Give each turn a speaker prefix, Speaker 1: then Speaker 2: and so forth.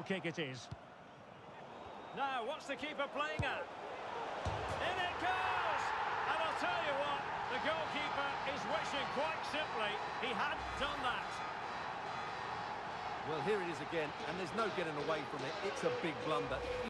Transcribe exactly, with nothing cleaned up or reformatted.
Speaker 1: kick it is.
Speaker 2: Now, what's the keeper playing at? In it goes! And I'll tell you what, the goalkeeper is wishing quite simply he hadn't done that.
Speaker 3: Well, here it is again, and there's no getting away from it. It's a big blunder.